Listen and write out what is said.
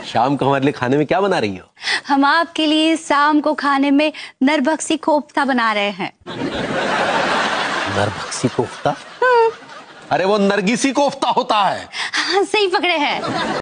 शाम को हमारे लिए खाने में क्या बना रही हो? हम आपके लिए शाम को खाने में नरभक्षी कोफ्ता बना रहे हैं। नरभक्षी कोफ्ता? अरे वो नरगिसी कोफ्ता होता है। हाँ, सही पकड़े हैं।